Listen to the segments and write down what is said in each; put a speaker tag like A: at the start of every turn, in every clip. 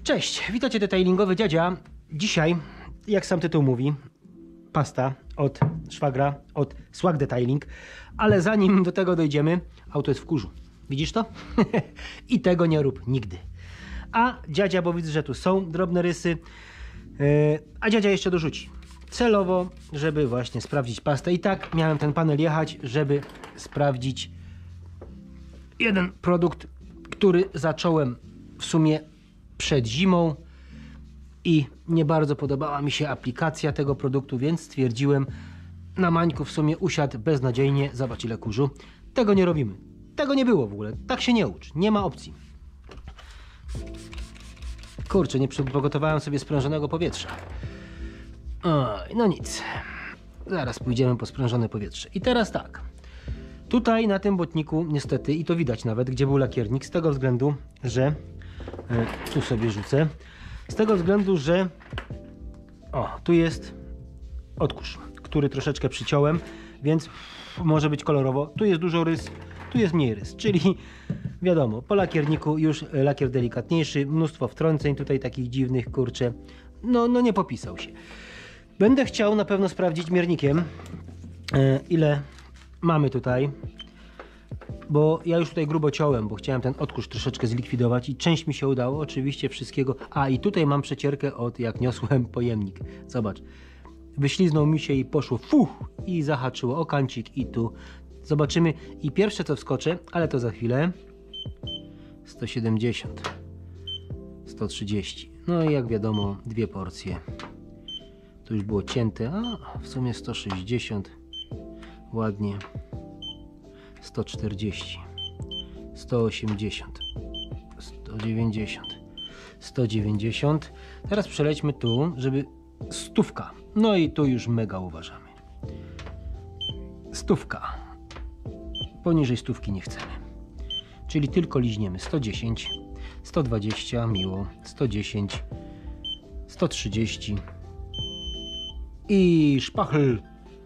A: Cześć, witajcie detailingowy dziadzia. Dzisiaj, jak sam tytuł mówi, pasta od szwagra, od Swag Detailing. Ale zanim do tego dojdziemy, auto jest w kurzu. Widzisz to? I tego nie rób nigdy. A dziadzia, bo widzę, że tu są drobne rysy, a dziadzia jeszcze dorzuci. Celowo, żeby właśnie sprawdzić pastę. I tak miałem ten panel jechać, żeby sprawdzić jeden produkt, który zacząłem w sumie przed zimą i nie bardzo podobała mi się aplikacja tego produktu, więc stwierdziłem, na Mańku w sumie usiadł beznadziejnie. Zobacz ile kurzu. Tego nie robimy. Tego nie było w ogóle. Tak się nie ucz. Nie ma opcji. Kurczę, nie przygotowałem sobie sprężonego powietrza. Oj, no nic. Zaraz pójdziemy po sprężone powietrze. I teraz tak. Tutaj na tym botniku niestety, i to widać nawet, gdzie był lakiernik, z tego względu, że tu sobie rzucę. Z tego względu, że tu jest odkurz, który troszeczkę przyciąłem, więc może być kolorowo. Tu jest dużo rys, tu jest mniej rys, czyli wiadomo, po lakierniku już lakier delikatniejszy, mnóstwo wtrąceń tutaj takich dziwnych, kurczę, no nie popisał się. Będę chciał na pewno sprawdzić miernikiem, ile mamy tutaj, bo ja już tutaj grubo ciąłem, bo chciałem ten odkurz troszeczkę zlikwidować i część mi się udało, oczywiście wszystkiego. A i tutaj mam przecierkę od jak niosłem pojemnik. Zobacz, wyśliznął mi się i poszło fuch i zahaczyło o kancik i tu. Zobaczymy i pierwsze co wskoczę, ale to za chwilę. 170, 130, no i jak wiadomo dwie porcje. Tu już było cięte, a w sumie 160, ładnie. 140, 180, 190, 190. Teraz przelećmy tu, żeby stówka. No i tu już mega uważamy. Stówka. Poniżej stówki nie chcemy. Czyli tylko liźniemy 110, 120, miło, 110, 130 i szpachl.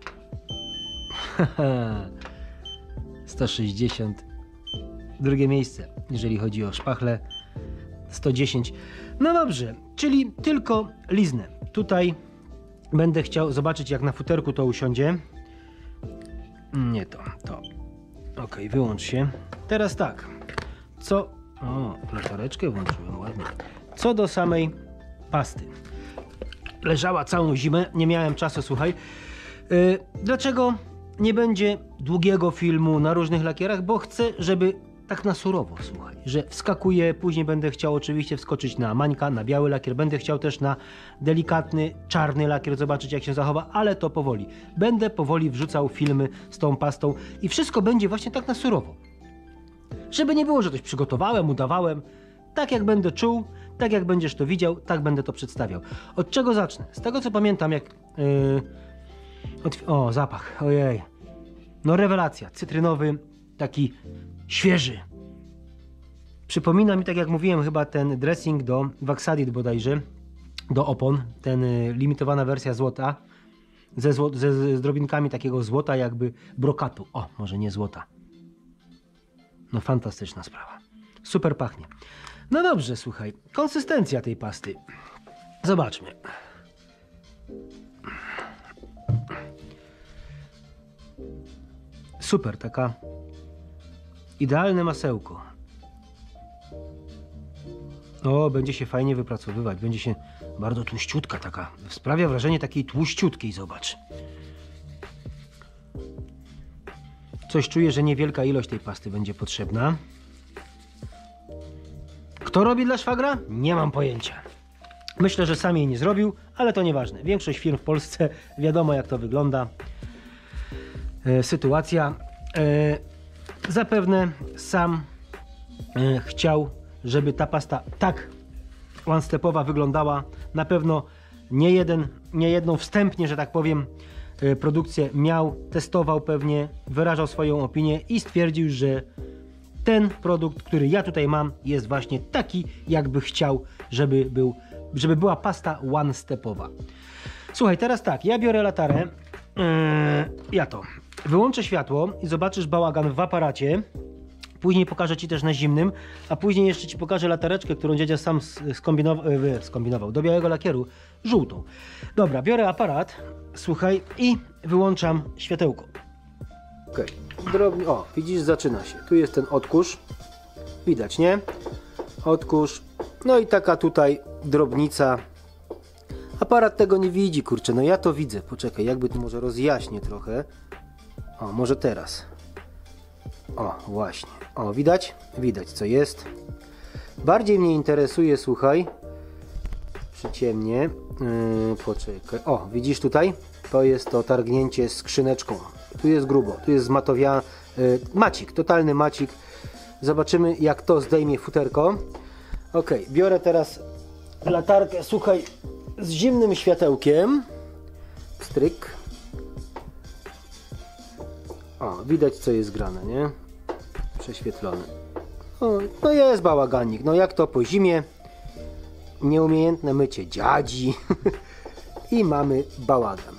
A: 160, drugie miejsce, jeżeli chodzi o szpachle, 110. No dobrze, czyli tylko liznę. Tutaj będę chciał zobaczyć, jak na futerku to usiądzie. Nie to. Ok, wyłącz się. Teraz tak, latareczkę włączyłem ładnie. Co do samej pasty. Leżała całą zimę, nie miałem czasu, słuchaj. Dlaczego nie będzie długiego filmu na różnych lakierach? Bo chcę, żeby tak na surowo, słuchaj, że wskakuję, później będę chciał oczywiście wskoczyć na Mańka, na biały lakier, będę chciał też na delikatny, czarny lakier, zobaczyć jak się zachowa, ale to powoli. Będę powoli wrzucał filmy z tą pastą i wszystko będzie właśnie tak na surowo. Żeby nie było, że coś przygotowałem, udawałem, tak jak będę czuł, tak jak będziesz to widział, tak będę to przedstawiał. Od czego zacznę? Z tego co pamiętam, jak... zapach, ojej. No rewelacja, cytrynowy, taki świeży. Przypomina mi, tak jak mówiłem, chyba ten dressing do Waxadit bodajże, do opon, ten limitowana wersja złota, z drobinkami takiego złota jakby brokatu. Może nie złota. No fantastyczna sprawa. Super pachnie. No dobrze, słuchaj, konsystencja tej pasty. Zobaczmy. Super, taka idealne masełko. Będzie się fajnie wypracowywać, będzie się bardzo tłuściutka taka, sprawia wrażenie takiej tłuściutkiej, zobacz. Coś czuję, że niewielka ilość tej pasty będzie potrzebna. Kto robi dla szwagra? Nie mam pojęcia. Myślę, że sam jej nie zrobił, ale to nieważne. Większość firm w Polsce wiadomo jak to wygląda. Sytuacja. Zapewne sam chciał, żeby ta pasta tak one-stepowa wyglądała. Na pewno nie jedną wstępnie, że tak powiem, produkcję miał, testował pewnie, wyrażał swoją opinię i stwierdził, że ten produkt, który ja tutaj mam, jest właśnie taki, jakby chciał, żeby była pasta one-stepowa. Słuchaj, teraz tak, ja biorę latarę, wyłączę światło i zobaczysz bałagan w aparacie. Później pokażę Ci też na zimnym, a później jeszcze Ci pokażę latareczkę, którą dziadzia sam skombinował do białego lakieru, żółtą. Dobra, biorę aparat, słuchaj, i wyłączam światełko. Okej, drobnie, o, widzisz, zaczyna się. Tu jest ten odkurz, widać, nie? Odkurz, no i taka tutaj drobnica. Aparat tego nie widzi, kurczę, no ja to widzę. Poczekaj, jakby tu może rozjaśnię trochę. O, może teraz. O, właśnie. O, widać? Widać, co jest. Bardziej mnie interesuje, słuchaj. Przyciemnie. Poczekaj. O, widzisz tutaj? To jest to targnięcie skrzyneczką. Tu jest grubo, tu jest zmatowiany macik, totalny macik. Zobaczymy, jak to zdejmie futerko. Ok, biorę teraz latarkę, słuchaj, z zimnym światełkiem. Stryk. O, widać, co jest grane, nie? Prześwietlone. O, no jest bałaganik. No jak to po zimie? Nieumiejętne mycie dziadzi. I mamy bałagan.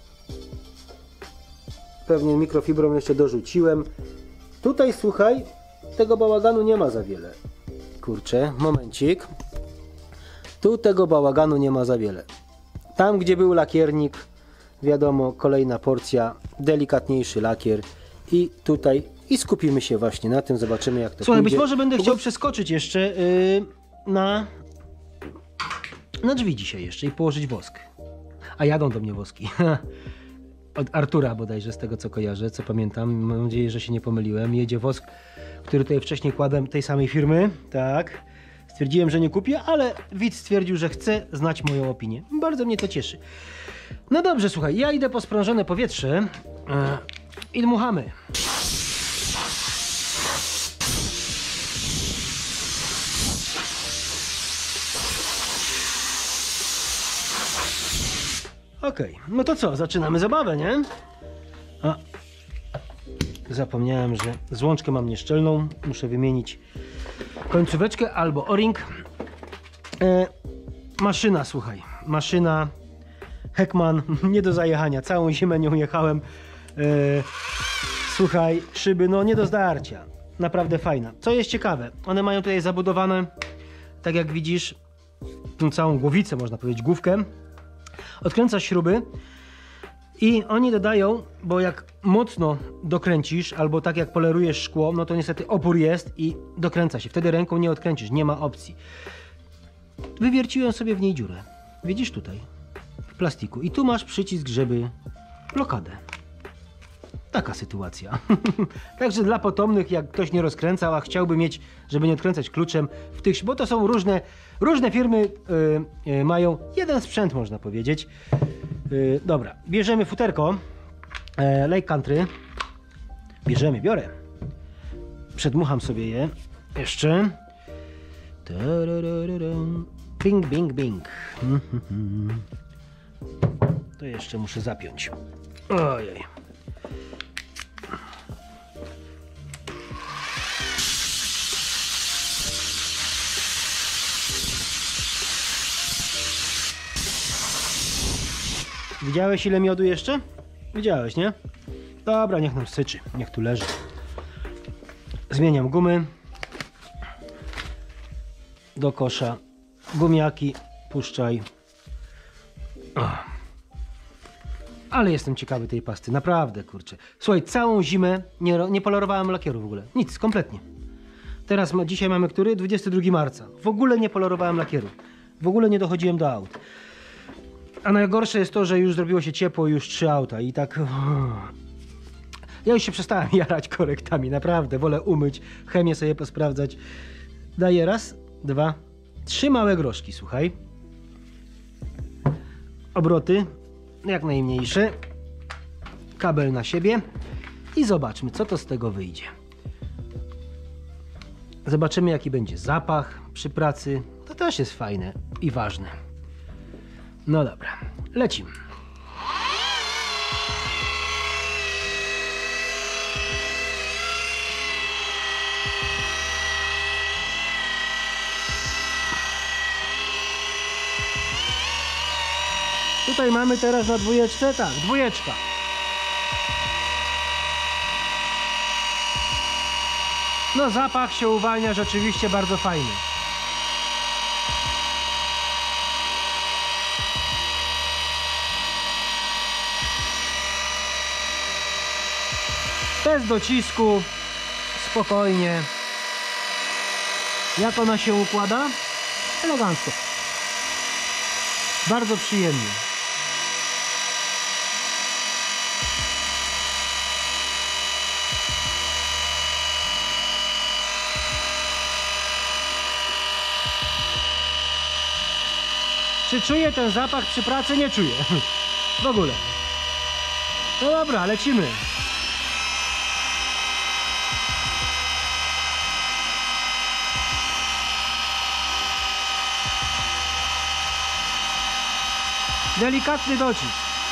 A: Pewnie mikrofibrą jeszcze dorzuciłem. Tutaj, słuchaj, tego bałaganu nie ma za wiele. Kurczę, momencik. Tu tego bałaganu nie ma za wiele. Tam, gdzie był lakiernik, wiadomo, kolejna porcja, delikatniejszy lakier. I tutaj, i skupimy się właśnie na tym, zobaczymy, jak to Słuchaj, pójdzie.
B: Być może będę chciał przeskoczyć jeszcze
A: na drzwi dzisiaj jeszcze i położyć wosk. A jadą do mnie woski. Od Artura bodajże, z tego co kojarzę, co pamiętam. Mam nadzieję, że się nie pomyliłem. Jedzie wosk, który tutaj wcześniej kładłem, tej samej firmy. Tak. Stwierdziłem, że nie kupię, ale widz stwierdził, że chce znać moją opinię. Bardzo mnie to cieszy. No dobrze, słuchaj, ja idę po sprążone powietrze i dmuchamy. Okej, no to co, zaczynamy zabawę, nie? A, zapomniałem, że złączkę mam nieszczelną, muszę wymienić końcóweczkę albo o-ring. Maszyna, słuchaj, maszyna Heckman, nie do zajechania, całą zimę nią jechałem. Słuchaj, szyby, no nie do zdarcia, naprawdę fajna. Co jest ciekawe, one mają tutaj zabudowane, tak jak widzisz, tą całą głowicę, można powiedzieć, główkę. Odkręcasz śruby i oni dodają, bo jak mocno dokręcisz, albo tak jak polerujesz szkło, no to niestety opór jest i dokręca się. Wtedy ręką nie odkręcisz, nie ma opcji. Wywierciłem sobie w niej dziurę. Widzisz tutaj? W plastiku. I tu masz przycisk, żeby blokadę. Taka sytuacja. Także dla potomnych, jak ktoś nie rozkręcał, a chciałby mieć, żeby nie odkręcać kluczem w tych, bo to są różne firmy mają jeden sprzęt, można powiedzieć. Dobra, bierzemy futerko Lake Country. Biorę. Przedmucham sobie je jeszcze. Bing, bing, bing. To jeszcze muszę zapiąć. Ojej. Widziałeś, ile miodu jeszcze? Widziałeś, nie? Dobra, niech nam syczy, niech tu leży. Zmieniam gumy do kosza. Gumiaki puszczaj. Ale jestem ciekawy tej pasty, naprawdę, kurczę. Słuchaj, całą zimę nie polerowałem lakieru w ogóle. Nic, kompletnie. Dzisiaj mamy który? 22 marca. W ogóle nie polerowałem lakieru. W ogóle nie dochodziłem do aut. A najgorsze jest to, że już zrobiło się ciepło, już 3 auta i tak... Ja już się przestałem jarać korektami, naprawdę. Wolę umyć, chemię sobie posprawdzać. Daję raz, 2, 3 małe groszki, słuchaj. Obroty jak najmniejsze. Kabel na siebie. I zobaczmy, co to z tego wyjdzie. Zobaczymy, jaki będzie zapach przy pracy. To też jest fajne i ważne. No dobra, lecimy. Tutaj mamy teraz na dwójeczce, tak, dwójeczka. No zapach się uwalnia rzeczywiście bardzo fajny. Bez docisku, spokojnie. Jak ona się układa? Elegancko. Bardzo przyjemnie. Czy czuję ten zapach przy pracy? Nie czuję. W ogóle. No dobra, lecimy. Delikatny docisk.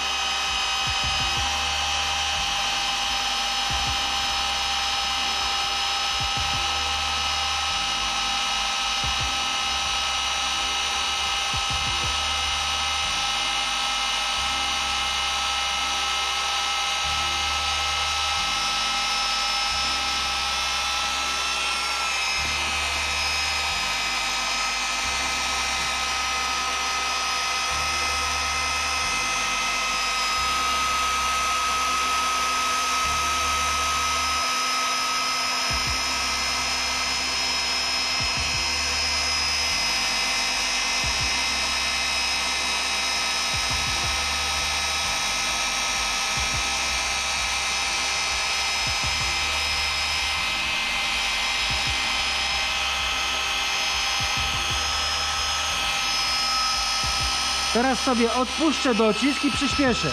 A: Teraz sobie odpuszczę docisk i przyspieszę.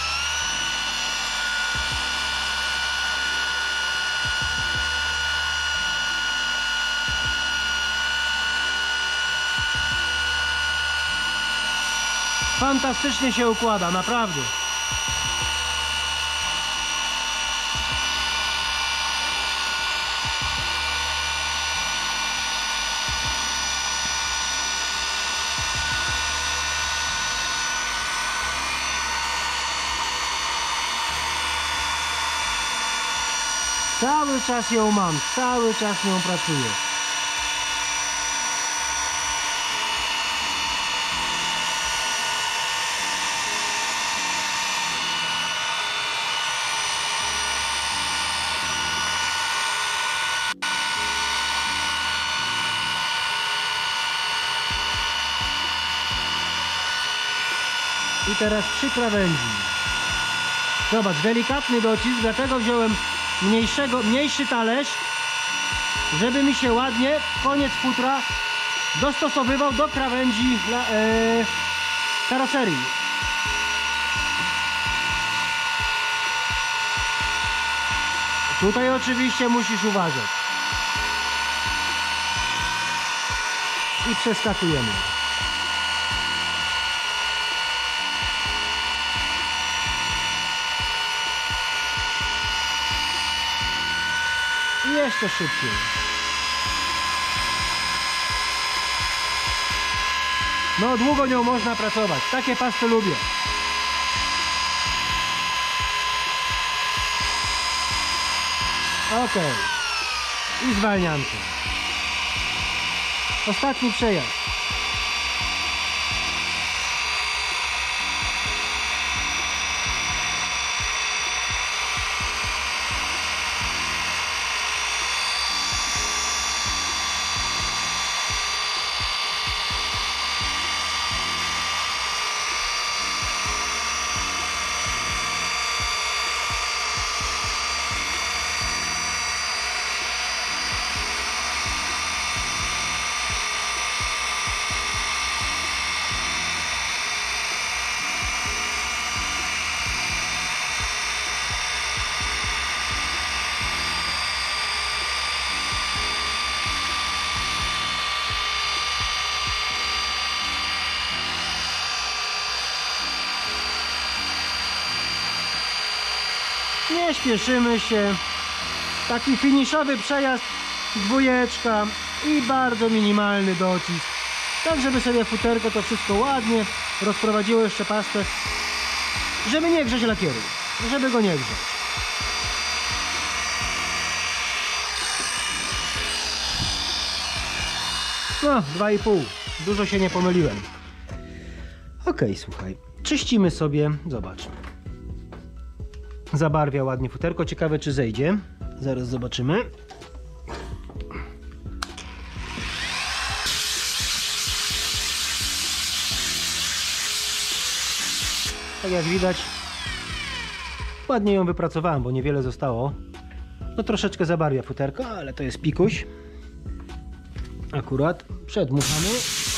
A: Fantastycznie się układa, naprawdę. Cały czas ją mam, cały czas nią pracuję. I teraz przy krawędzi. Zobacz, delikatny docisk, dlatego wziąłem mniejszy talerz, żeby mi się ładnie koniec futra dostosowywał do krawędzi karoserii. Tutaj oczywiście musisz uważać. I przeskakujemy. I jeszcze szybciej. No długo nią można pracować. Takie pasty lubię. Ok. I zwalniankę. Ostatni przejazd. Nie śpieszymy się. Taki finiszowy przejazd, dwójeczka i bardzo minimalny docisk. Tak, żeby sobie futerko to wszystko ładnie rozprowadziło jeszcze pastę, żeby nie grzeć lakieru, żeby go nie grzeć. No, 2,5. Dużo się nie pomyliłem. Okej, słuchaj. Czyścimy sobie. Zobacz. Zabarwia ładnie futerko. Ciekawe, czy zejdzie. Zaraz zobaczymy. Tak jak widać, ładnie ją wypracowałem, bo niewiele zostało. No troszeczkę zabarwia futerko, ale to jest pikuś. Akurat przedmuchamy.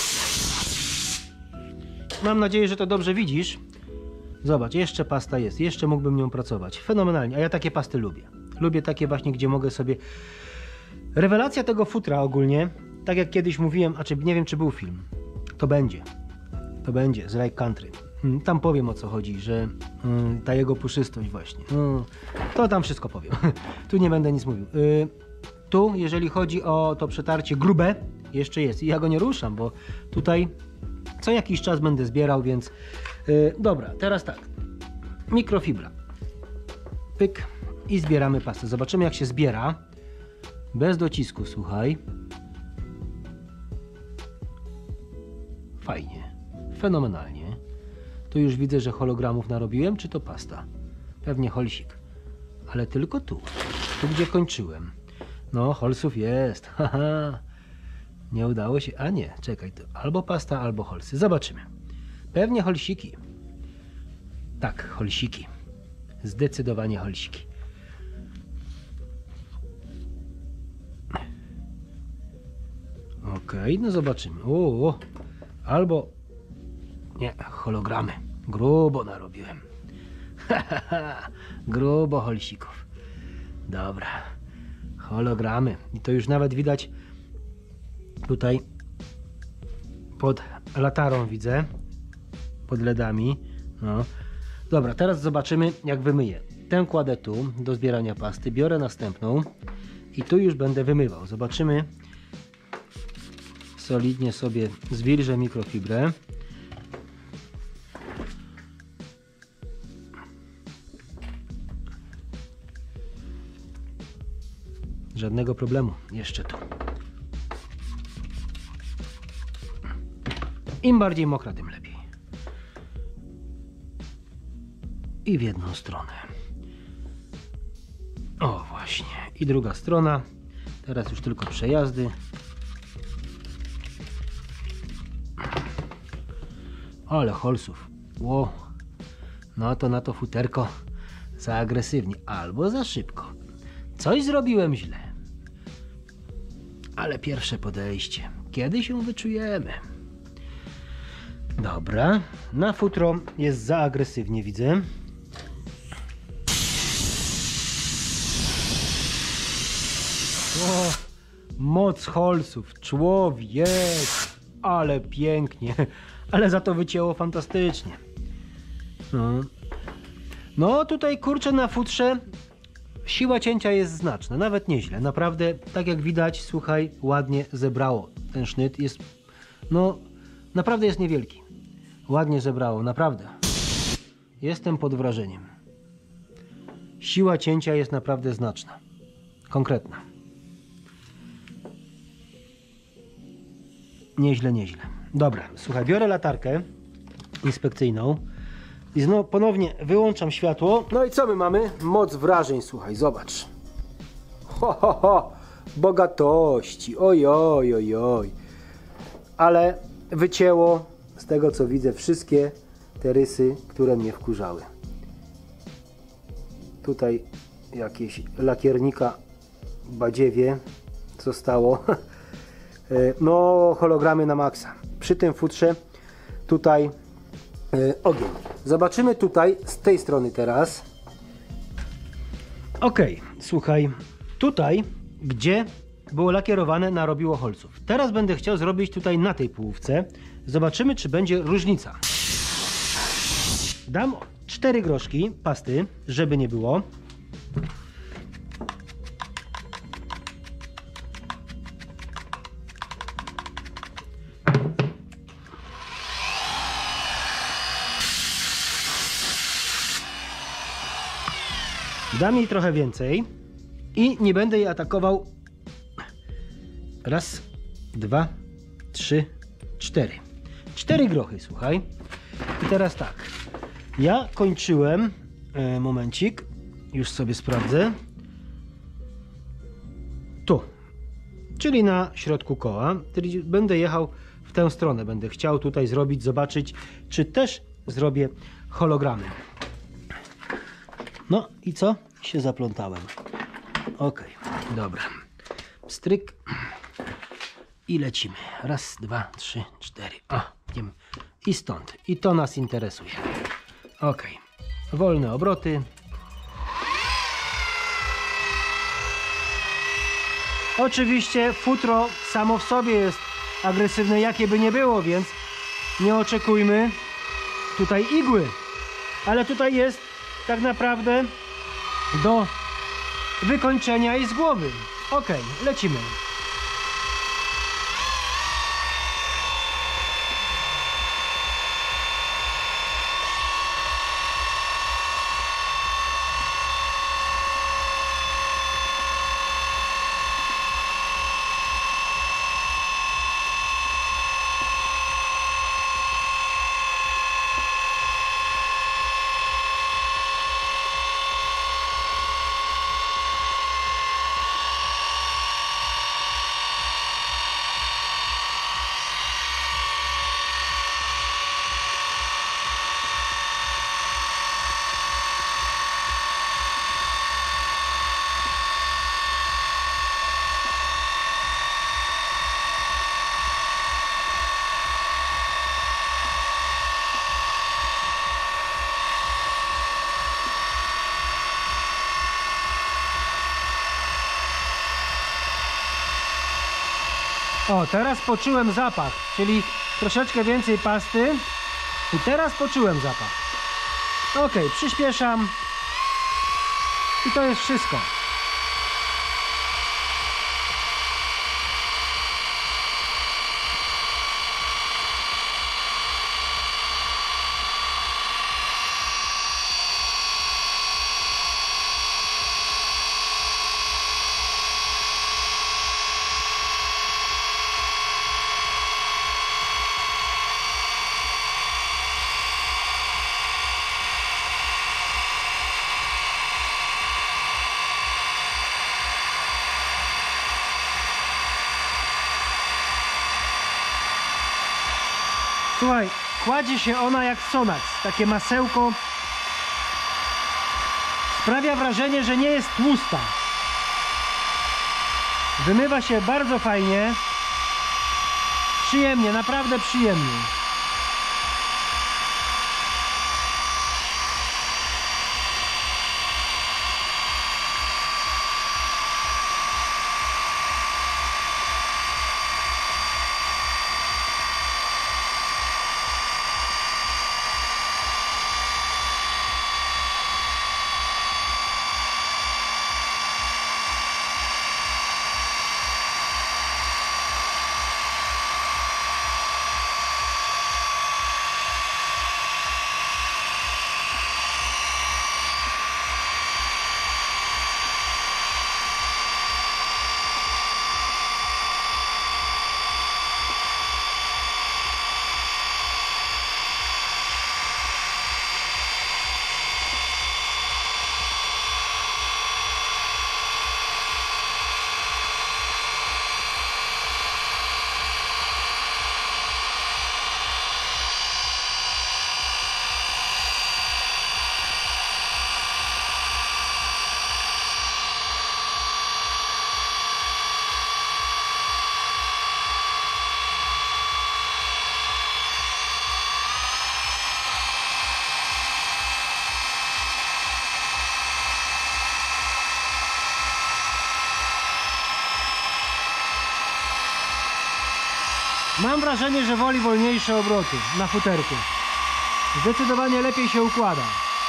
A: Mam nadzieję, że to dobrze widzisz. Zobacz, jeszcze pasta jest, jeszcze mógłbym nią pracować. Fenomenalnie, a ja takie pasty lubię. Lubię takie właśnie, gdzie mogę sobie... Rewelacja tego futra ogólnie, tak jak kiedyś mówiłem, a czy nie wiem, czy był film. To będzie z Lake Country. Tam powiem, o co chodzi, że ta jego puszystość właśnie. To tam wszystko powiem. Tu nie będę nic mówił. Tu, jeżeli chodzi o to przetarcie grube, jeszcze jest. I ja go nie ruszam, bo tutaj co jakiś czas będę zbierał, więc dobra, teraz tak. Mikrofibra. Pyk i zbieramy pastę. Zobaczymy, jak się zbiera. Bez docisku, słuchaj. Fajnie. Fenomenalnie. Tu już widzę, że hologramów narobiłem, czy to pasta? Pewnie holsik. Ale tylko tu. Tu, gdzie kończyłem. No, holsów jest. Haha. Nie udało się. A nie, czekaj. To albo pasta, albo holsy. Zobaczymy. Pewnie holsiki. Tak, holsiki. Zdecydowanie holsiki. Okej, no zobaczymy. Albo... Nie, hologramy. Grubo narobiłem. Grubo holsików. Dobra. Hologramy. I to już nawet widać tutaj pod latarą widzę. Pod LEDami. No. Dobra, teraz zobaczymy, jak wymyję. Tę kładę tu do zbierania pasty. Biorę następną i tu już będę wymywał. Zobaczymy. Solidnie sobie zwilżę mikrofibrę. Żadnego problemu. Jeszcze tu. Im bardziej mokra, tym lepiej. I w jedną stronę. O, właśnie. I druga strona. Teraz już tylko przejazdy. Ale holsów. Ło. No to na to futerko za agresywnie. Albo za szybko. Coś zrobiłem źle. Ale pierwsze podejście. Kiedy się wyczujemy? Dobra. Na futro jest za agresywnie, widzę. O, moc holsów. Człowiek. Ale pięknie. Ale za to wycięło fantastycznie. No tutaj kurczę na futrze siła cięcia jest znaczna, nawet nieźle. Naprawdę, tak jak widać, słuchaj, ładnie zebrało. Ten sznyt jest, no naprawdę jest niewielki. Ładnie zebrało, naprawdę. Jestem pod wrażeniem. Siła cięcia jest naprawdę znaczna. Konkretna. Nieźle, nieźle. Dobra, słuchaj, biorę latarkę inspekcyjną i znowu ponownie wyłączam światło. No i co my mamy? Moc wrażeń, słuchaj, zobacz. Ho, ho, ho. Bogatości, oj, oj, oj, oj. Ale wycięło, z tego co widzę, wszystkie te rysy, które mnie wkurzały. Tutaj jakieś lakiernika badziewie zostało. No, hologramy na maksa. Przy tym futrze tutaj ogień. Zobaczymy tutaj z tej strony teraz. Ok, słuchaj, tutaj gdzie było lakierowane, narobiło holców. Teraz będę chciał zrobić tutaj na tej połówce. Zobaczymy, czy będzie różnica. Dam 4 groszki pasty, żeby nie było. Dam jej trochę więcej i nie będę jej atakował. Raz, dwa, 3, 4. 4 grochy, słuchaj. I teraz tak. Ja kończyłem, momencik, już sobie sprawdzę. Tu, czyli na środku koła. Czyli będę jechał w tę stronę. Będę chciał tutaj zrobić, zobaczyć, czy też zrobię hologramy. No i co? Się zaplątałem. Ok, dobra. Stryk. I lecimy. Raz, 2, 3, 4. Idziemy. I stąd. I to nas interesuje. Ok. Wolne obroty. Oczywiście futro samo w sobie jest agresywne, jakie by nie było, więc nie oczekujmy tutaj igły. Ale tutaj jest tak naprawdę do wykończenia i z głowy. Ok, lecimy. O, teraz poczułem zapach, czyli troszeczkę więcej pasty i teraz poczułem zapach. Ok, przyspieszam i to jest wszystko. Słuchaj, kładzie się ona jak Sonax, takie masełko. Sprawia wrażenie, że nie jest tłusta. Wymywa się bardzo fajnie. Przyjemnie, naprawdę przyjemnie. Mam wrażenie, że woli wolniejsze obroty na futerku. Zdecydowanie lepiej się układa.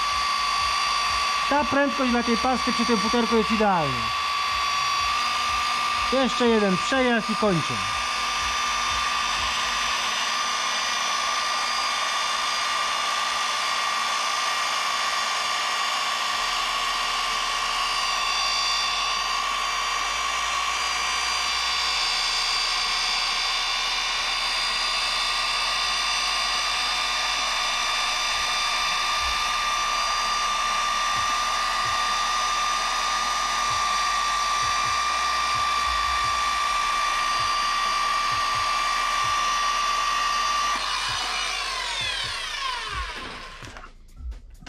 A: Ta prędkość dla tej pasty przy tym futerku jest idealna. Jeszcze jeden przejazd i kończę.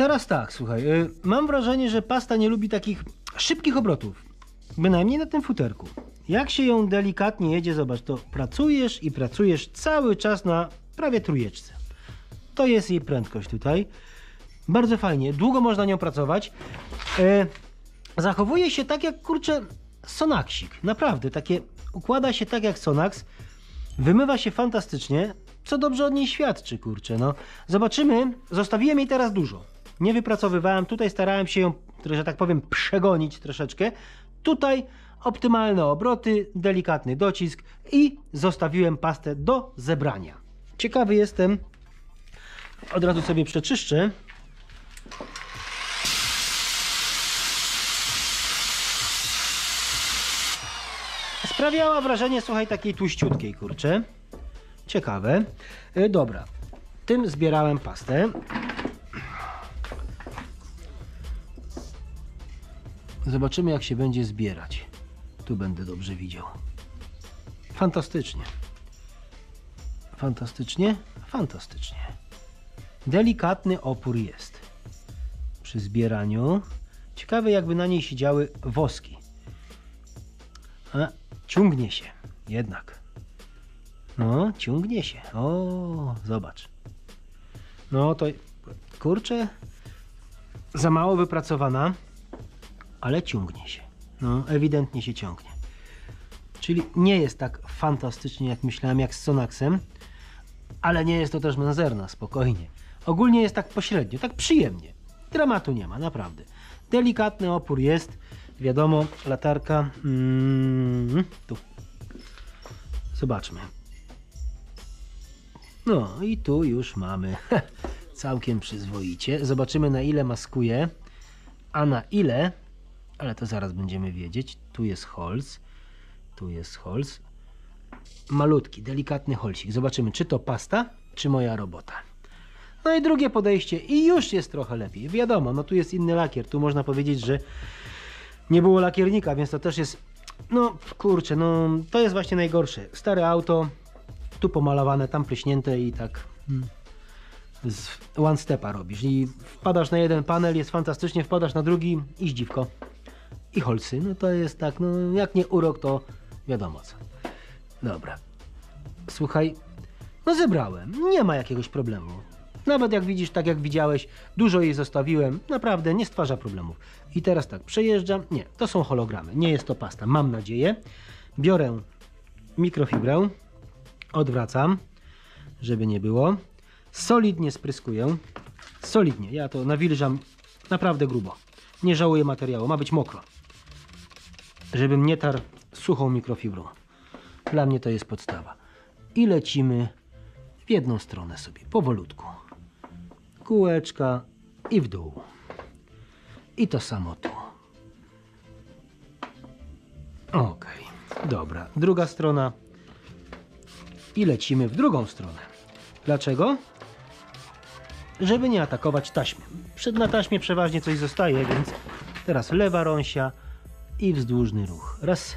A: teraz tak, słuchaj, mam wrażenie, że pasta nie lubi takich szybkich obrotów. Bynajmniej na tym futerku. Jak się ją delikatnie jedzie, zobacz, to pracujesz i pracujesz cały czas na prawie trójeczce. To jest jej prędkość tutaj. Bardzo fajnie, długo można nią pracować. Zachowuje się tak jak, kurczę, Sonaxik. Naprawdę, takie układa się tak jak Sonax. Wymywa się fantastycznie, co dobrze od niej świadczy, kurczę, no. Zobaczymy, zostawiłem jej teraz dużo. Nie wypracowywałem, tutaj starałem się ją, że tak powiem, przegonić troszeczkę. Tutaj optymalne obroty, delikatny docisk i zostawiłem pastę do zebrania. Ciekawy jestem, od razu sobie przeczyszczę. Sprawiała wrażenie, słuchaj, takiej tłuściutkiej, kurczę. Ciekawe. Dobra, tym zbierałem pastę. Zobaczymy, jak się będzie zbierać. Tu będę dobrze widział. Fantastycznie. Fantastycznie? Fantastycznie. Delikatny opór jest przy zbieraniu. Ciekawe, jakby na niej siedziały woski. A, ciągnie się jednak. No, ciągnie się. O, zobacz. No to, kurczę, za mało wypracowana, ale ciągnie się. No, ewidentnie się ciągnie. Czyli nie jest tak fantastycznie, jak myślałem, jak z Sonaxem, ale nie jest to też menzerna, spokojnie. Ogólnie jest tak pośrednio, tak przyjemnie. Dramatu nie ma, naprawdę. Delikatny opór jest. Wiadomo, latarka. Tu. Zobaczmy. No i tu już mamy całkiem przyzwoicie. Zobaczymy, na ile maskuje, a na ile, ale to zaraz będziemy wiedzieć. Tu jest Holz. Tu jest Holz. Malutki, delikatny holsik. Zobaczymy, czy to pasta, czy moja robota. No i drugie podejście i już jest trochę lepiej. Wiadomo, no tu jest inny lakier. Tu można powiedzieć, że nie było lakiernika, więc to też jest, no kurczę, no to jest właśnie najgorsze. Stare auto, tu pomalowane, tam pryśnięte i tak z one stepa robisz. I wpadasz na jeden panel, jest fantastycznie, wpadasz na drugi i zdziwko. I holsy, no to jest tak, no jak nie urok, to wiadomo co. Dobra. Słuchaj, no zebrałem, nie ma jakiegoś problemu. Nawet jak widzisz, tak jak widziałeś, dużo jej zostawiłem, naprawdę nie stwarza problemów. I teraz tak, przejeżdżam, nie, to są hologramy, nie jest to pasta, mam nadzieję. Biorę mikrofibrę, odwracam, żeby nie było. Solidnie spryskuję, solidnie, ja to nawilżam naprawdę grubo. Nie żałuję materiału, ma być mokro. Żebym nie tarł suchą mikrofibrą. Dla mnie to jest podstawa. I lecimy w jedną stronę sobie, powolutku. Kółeczka i w dół. I to samo tu. Ok, dobra. Druga strona. I lecimy w drugą stronę. Dlaczego? Żeby nie atakować taśmy. Na taśmie przeważnie coś zostaje, więc teraz lewa rąsia i wzdłużny ruch. Raz.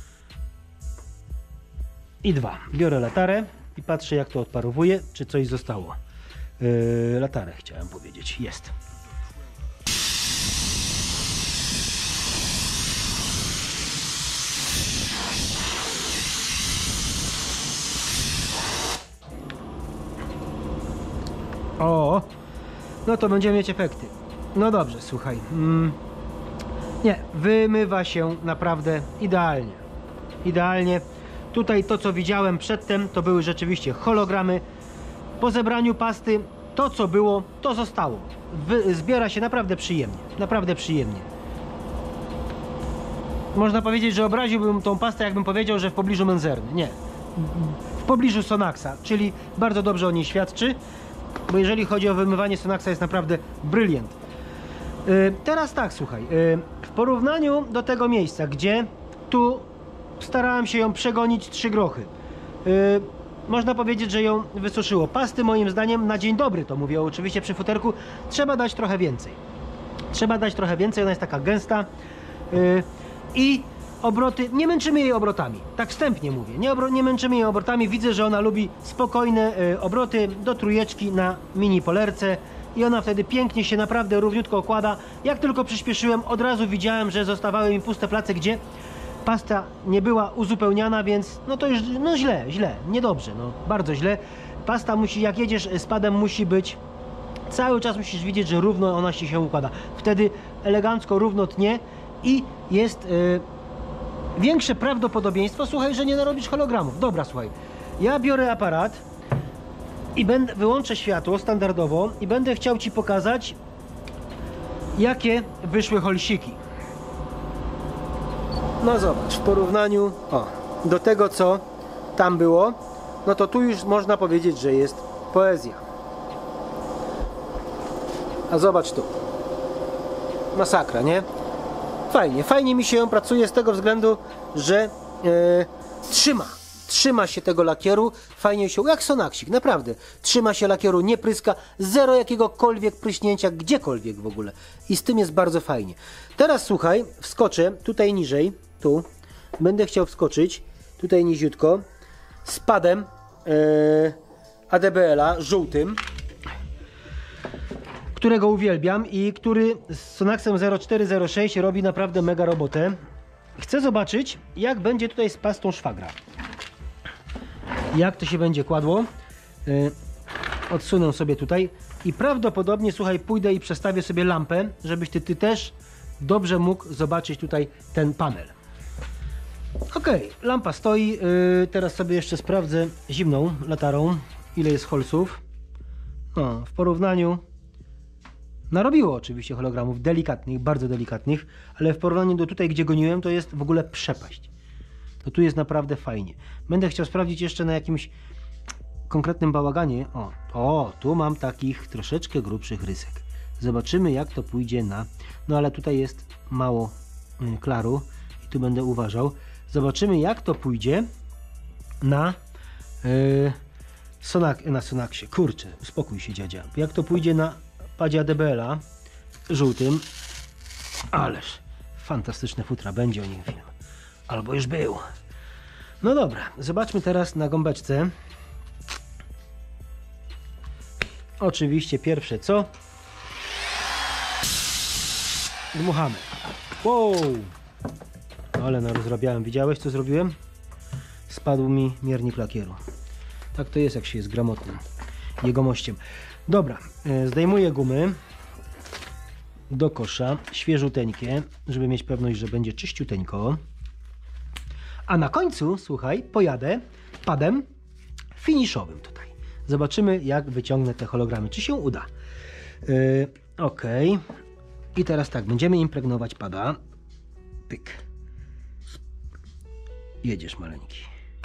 A: I dwa. Biorę latarę i patrzę, jak to odparowuje, czy coś zostało. Latarę chciałem powiedzieć. Jest. O, no to będziemy mieć efekty. No dobrze, słuchaj. Nie, wymywa się naprawdę idealnie. Idealnie. Tutaj to, co widziałem przedtem, to były rzeczywiście hologramy. Po zebraniu pasty to, co było, to zostało. Zbiera się naprawdę przyjemnie. Naprawdę przyjemnie. Można powiedzieć, że obraziłbym tą pastę, jakbym powiedział, że w pobliżu menzerny. Nie. W pobliżu Sonaxa, czyli bardzo dobrze o niej świadczy. Bo jeżeli chodzi o wymywanie Sonaxa, jest naprawdę bryliant. Teraz tak, słuchaj. W porównaniu do tego miejsca, gdzie tu starałem się ją przegonić 3 grochy. Można powiedzieć, że ją wysuszyło. Pasty moim zdaniem, na dzień dobry to mówię, oczywiście przy futerku, trzeba dać trochę więcej. Trzeba dać trochę więcej, ona jest taka gęsta. I obroty, nie męczymy jej obrotami. Tak wstępnie mówię, nie męczymy jej obrotami. Widzę, że ona lubi spokojne obroty do trójeczki na mini polerce i ona wtedy pięknie się naprawdę równiutko okłada. Jak tylko przyspieszyłem, od razu widziałem, że zostawały mi puste place, gdzie pasta nie była uzupełniana, więc no to już no źle, niedobrze, no bardzo źle. Pasta musi, jak jedziesz z padem, musi być cały czas, musisz widzieć, że równo ona się układa. Wtedy elegancko, równo tnie i jest większe prawdopodobieństwo, słuchaj, że nie narobisz hologramów. Dobra, słuchaj, ja biorę aparat i wyłączę światło standardowo i będę chciał Ci pokazać, jakie wyszły holsiki. No zobacz, w porównaniu do tego, co tam było, no to tu już można powiedzieć, że jest poezja. A zobacz tu. Masakra, nie? Fajnie mi się ją pracuje z tego względu, że trzyma się tego lakieru, fajnie się, jak Sonaxik, naprawdę. Trzyma się lakieru, nie pryska, zero jakiegokolwiek pryśnięcia, gdziekolwiek w ogóle. I z tym jest bardzo fajnie. Teraz słuchaj, wskoczę tutaj niżej, tu. Będę chciał wskoczyć, tutaj niziutko, z padem ADBL-a, żółtym, którego uwielbiam i który z Sonaxem 0406 robi naprawdę mega robotę. Chcę zobaczyć, jak będzie tutaj z pastą szwagra. Jak to się będzie kładło. Odsunę sobie tutaj i prawdopodobnie, słuchaj, pójdę i przestawię sobie lampę, żebyś ty też dobrze mógł zobaczyć tutaj ten panel. Ok, lampa stoi. Teraz sobie jeszcze sprawdzę zimną latarą, ile jest holsów. No, w porównaniu narobiło oczywiście hologramów delikatnych, bardzo delikatnych, ale w porównaniu do tutaj, gdzie goniłem, to jest w ogóle przepaść. To tu jest naprawdę fajnie. Będę chciał sprawdzić jeszcze na jakimś konkretnym bałaganie. Tu mam takich troszeczkę grubszych rysek. Zobaczymy, jak to pójdzie na... No ale tutaj jest mało klaru i tu będę uważał. Zobaczymy, jak to pójdzie na na Sonaxie. Kurczę, uspokój się, dziadzia. Jak to pójdzie na padzie ADBL-a żółtym. Ależ fantastyczne futra, będzie o nim film. Albo już był. No dobra, zobaczmy teraz na gąbeczce. Oczywiście pierwsze co? Dmuchamy. Wow! Ale narozrabiałem. Widziałeś, co zrobiłem? Spadł mi miernik lakieru. Tak to jest, jak się jest gramotnym jegomościem. Dobra, zdejmuję gumy do kosza, świeżuteńkie, żeby mieć pewność, że będzie czyściuteńko. A na końcu, słuchaj, pojadę padem finiszowym tutaj. Zobaczymy, jak wyciągnę te hologramy, czy się uda. Ok. I teraz tak, będziemy impregnować pada. Pyk. Jedziesz, maleńki.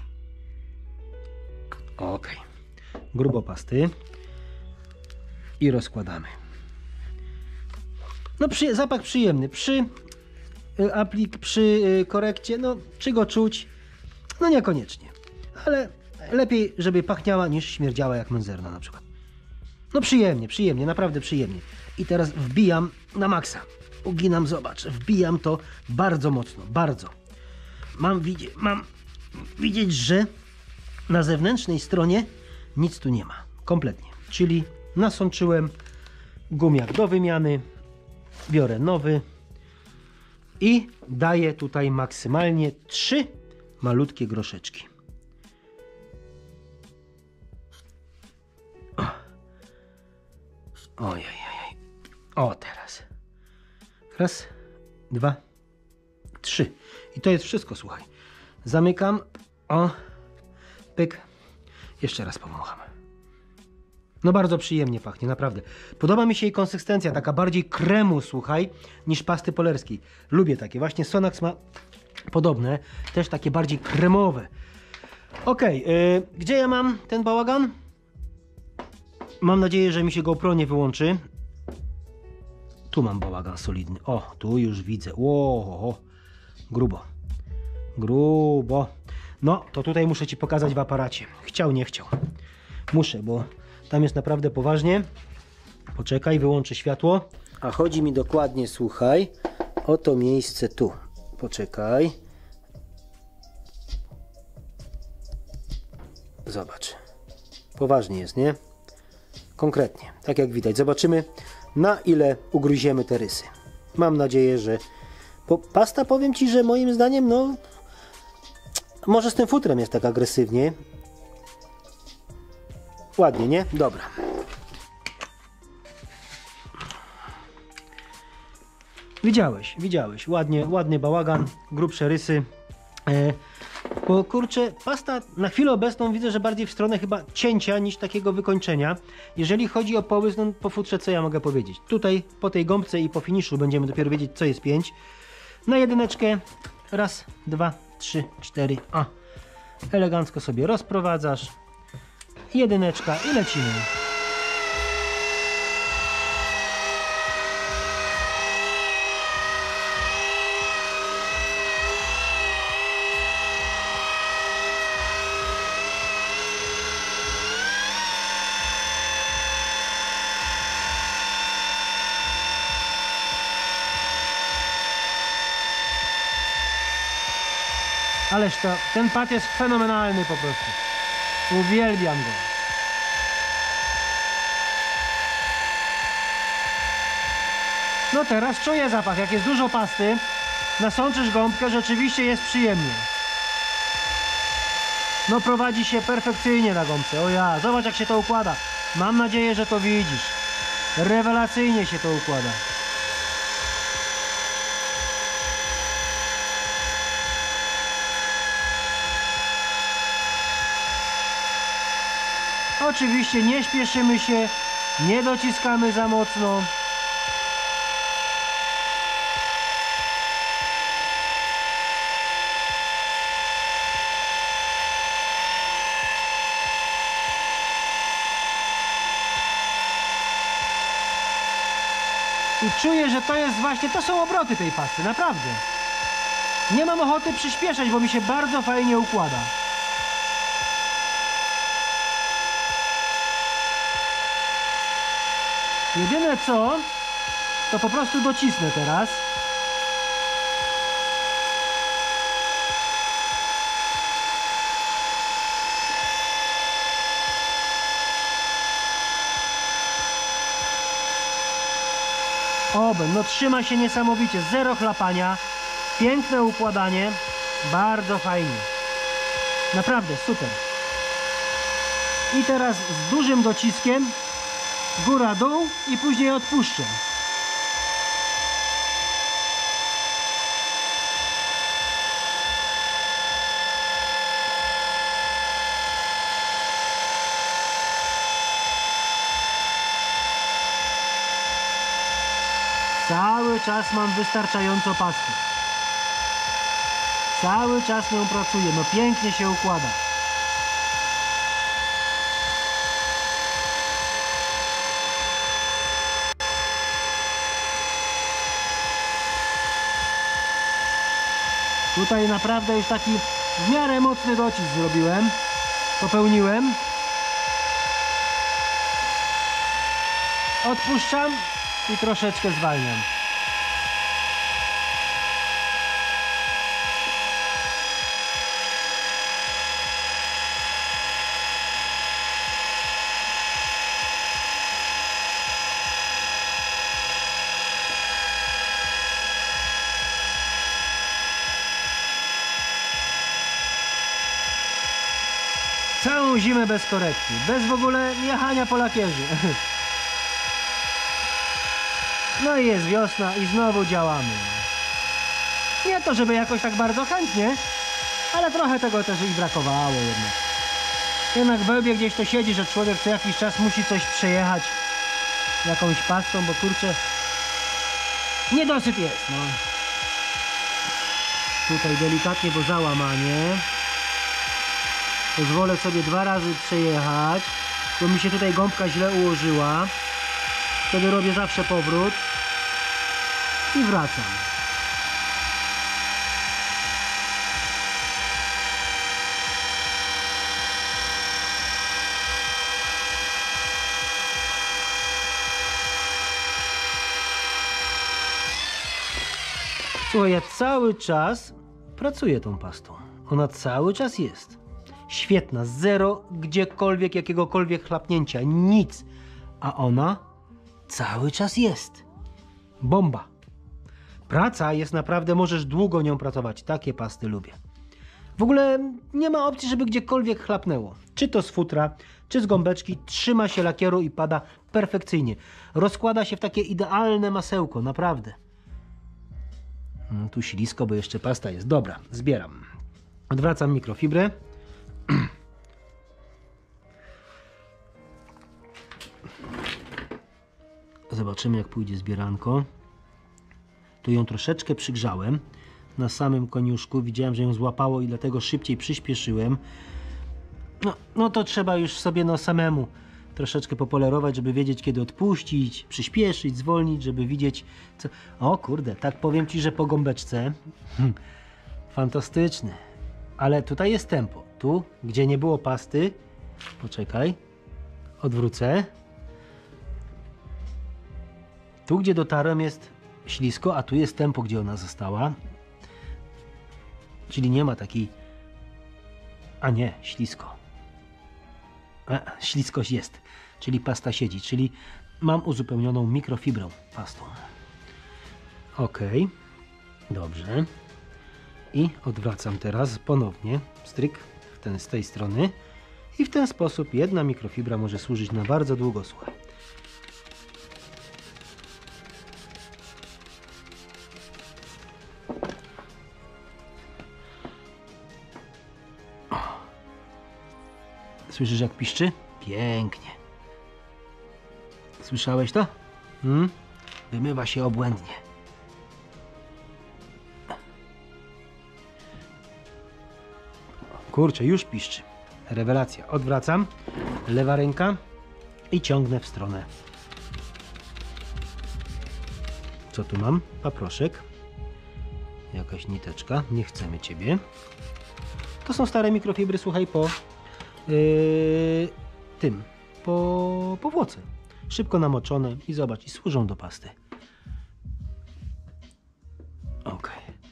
A: Ok. Grubo pasty. I rozkładamy. No zapach przyjemny. Przy korekcie, no czy go czuć? No niekoniecznie. Ale lepiej, żeby pachniała niż śmierdziała jak menzerna na przykład. No przyjemnie, naprawdę przyjemnie. I teraz wbijam na maksa. Uginam, zobacz. Wbijam to bardzo mocno, bardzo. Mam widzieć, że na zewnętrznej stronie nic tu nie ma. Kompletnie. Czyli nasączyłem gumiak do wymiany. Biorę nowy. I daję tutaj maksymalnie 3 malutkie groszeczki. Ojej. O, teraz. Raz, 2, 3. I to jest wszystko, słuchaj. Zamykam. O, pyk. Jeszcze raz powącham. No bardzo przyjemnie pachnie, naprawdę. Podoba mi się jej konsystencja, taka bardziej kremu, słuchaj, niż pasty polerskiej. Lubię takie. Właśnie Sonax ma podobne, też takie bardziej kremowe. Ok, gdzie ja mam ten bałagan? Mam nadzieję, że mi się GoPro nie wyłączy. Tu mam bałagan solidny. O, tu już widzę. O, grubo. No, to tutaj muszę Ci pokazać w aparacie. Chciał, nie chciał. Muszę, bo tam jest naprawdę poważnie. Poczekaj, wyłączę światło. A chodzi mi dokładnie, słuchaj, o to miejsce tu. Poczekaj. Zobacz. Poważnie jest, nie? konkretnie, tak jak widać. Zobaczymy, na ile ugryziemy te rysy. Mam nadzieję, że... Bo pasta, powiem Ci, że moim zdaniem, no... Może z tym futrem jest tak agresywnie. Ładnie, nie? Dobra. Widziałeś. Ładny bałagan, grubsze rysy. Bo kurczę, pasta na chwilę obecną widzę, że bardziej w stronę chyba cięcia niż takiego wykończenia. Jeżeli chodzi o połysk, no po futrze co ja mogę powiedzieć? Tutaj po tej gąbce i po finiszu będziemy dopiero wiedzieć, co jest 5. Na jedyneczkę. Raz, 2, 3, 4. A. Elegancko sobie rozprowadzasz. Jedyneczka i lecimy. Ależ to, ten pad jest fenomenalny po prostu. Uwielbiam go. No teraz czuję zapach. Jak jest dużo pasty, nasączysz gąbkę, rzeczywiście jest przyjemnie. No prowadzi się perfekcyjnie na gąbce. O ja, zobacz jak się to układa. Mam nadzieję, że to widzisz. Rewelacyjnie się to układa. Oczywiście nie śpieszymy się, nie dociskamy za mocno. I czuję, że to jest właśnie, to są obroty tej pasty, naprawdę. Nie mam ochoty przyspieszać, bo mi się bardzo fajnie układa. Jedyne co, to po prostu docisnę teraz. No trzyma się niesamowicie, zero chlapania, piękne układanie, bardzo fajnie. Naprawdę super. I teraz z dużym dociskiem góra, dół i później odpuszczę. Cały czas mam wystarczająco pasty. Cały czas nią pracuję, no pięknie się układa. Tutaj naprawdę już taki w miarę mocny docisk zrobiłem, popełniłem. Odpuszczam i troszeczkę zwalniam. Całą zimę bez korekty, bez w ogóle jechania po lakierzu. No i jest wiosna i znowu działamy. Nie to, żeby jakoś tak bardzo chętnie, ale trochę tego też i brakowało jednak. Jednak w łbie gdzieś to siedzi, że człowiek co jakiś czas musi coś przejechać jakąś pastą, bo kurczę, niedosyt jest, no. Tutaj delikatnie, bo załamanie. Pozwolę sobie 2 razy przejechać, bo mi się tutaj gąbka źle ułożyła. Wtedy robię zawsze powrót i wracam. Słuchaj, ja cały czas pracuję tą pastą. Ona cały czas jest. Świetna, zero gdziekolwiek, jakiegokolwiek chlapnięcia, nic. a ona cały czas jest. Bomba. Praca jest naprawdę, możesz długo nią pracować. Takie pasty lubię. W ogóle nie ma opcji, żeby gdziekolwiek chlapnęło. Czy to z futra, czy z gąbeczki. Trzyma się lakieru i pada perfekcyjnie. Rozkłada się w takie idealne masełko, naprawdę. Tu ślisko, bo jeszcze pasta jest. Dobra, zbieram. Odwracam mikrofibrę. Zobaczymy, jak pójdzie zbieranko. Tu ją troszeczkę przygrzałem na samym koniuszku. Widziałem, że ją złapało i dlatego szybciej przyspieszyłem. No to trzeba już sobie samemu troszeczkę popolerować, żeby wiedzieć, kiedy odpuścić, przyspieszyć, zwolnić, żeby widzieć co... O kurde, tak powiem Ci, że po gąbeczce fantastyczny. Ale tutaj jest tempo. Tu, gdzie nie było pasty, poczekaj, odwrócę. Tu, gdzie dotarłem, jest ślisko, a tu jest tempo, gdzie ona została. Czyli nie ma takiej... A nie, ślisko. Śliskość jest, czyli pasta siedzi, czyli mam uzupełnioną mikrofibrą pastą. Ok, dobrze. I odwracam teraz ponownie stryk z tej strony i w ten sposób jedna mikrofibra może służyć na bardzo długo, słuchaj. Słyszysz, jak piszczy? Pięknie. Słyszałeś to? Wymywa się obłędnie. Kurczę, już piszczy. Rewelacja. Odwracam. Lewa ręka i ciągnę w stronę. Co tu mam? Paproszek. Jakaś niteczka. Nie chcemy Ciebie. To są stare mikrofibry, słuchaj, po powłoce. Szybko namoczone i zobacz, i służą do pasty. Ok.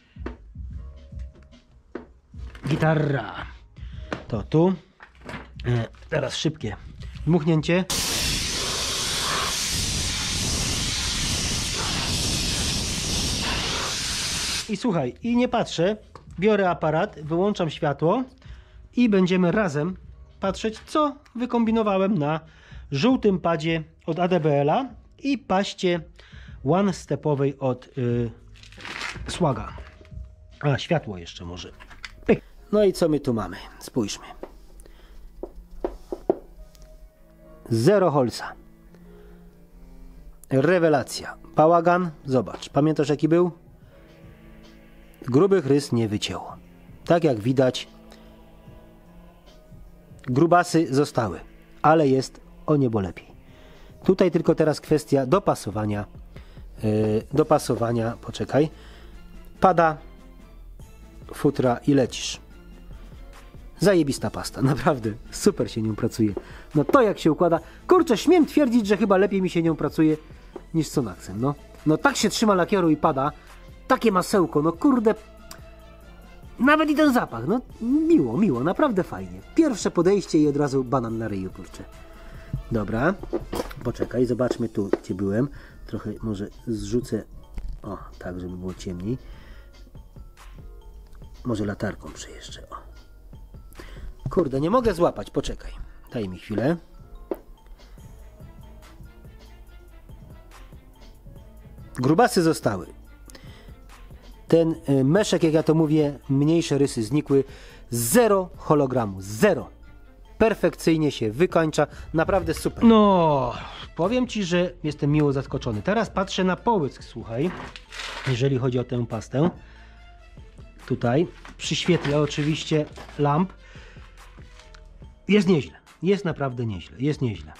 A: Gitarra. To tu. Teraz szybkie dmuchnięcie. I słuchaj, i nie patrzę. Biorę aparat, wyłączam światło i będziemy razem patrzeć, co wykombinowałem na żółtym padzie od ADBL-a i paście one-stepowej od Swaga. A, światło jeszcze może. Pyk. No i co my tu mamy? Spójrzmy. Zero holsa. Rewelacja. Bałagan. Zobacz. Pamiętasz, jaki był? Grubych rys nie wycięło. Tak jak widać, grubasy zostały, ale jest o niebo lepiej. Tutaj tylko teraz kwestia dopasowania, poczekaj, pada, futra i lecisz. Zajebista pasta, naprawdę, super się nią pracuje. No to jak się układa, kurczę, śmiem twierdzić, że chyba lepiej mi się nią pracuje niż z Sonaxem, no. No tak się trzyma lakieru i pada, takie masełko, no kurde, nawet i ten zapach, no miło, naprawdę fajnie. Pierwsze podejście i od razu banan na ryju, kurczę. Dobra, poczekaj, zobaczmy tu, gdzie byłem. Trochę może zrzucę, o, tak, żeby było ciemniej. Może latarką przejeżdżę, o. Kurde, nie mogę złapać, poczekaj, daj mi chwilę. Grubasy zostały. Ten meszek, jak ja to mówię, mniejsze rysy znikły. Zero hologramu, zero. Perfekcyjnie się wykończa, naprawdę super. No, powiem Ci, że jestem miło zaskoczony. Teraz patrzę na połysk, słuchaj, jeżeli chodzi o tę pastę. Tutaj przy świetle oczywiście lamp. Jest nieźle, jest naprawdę nieźle, jest nieźle.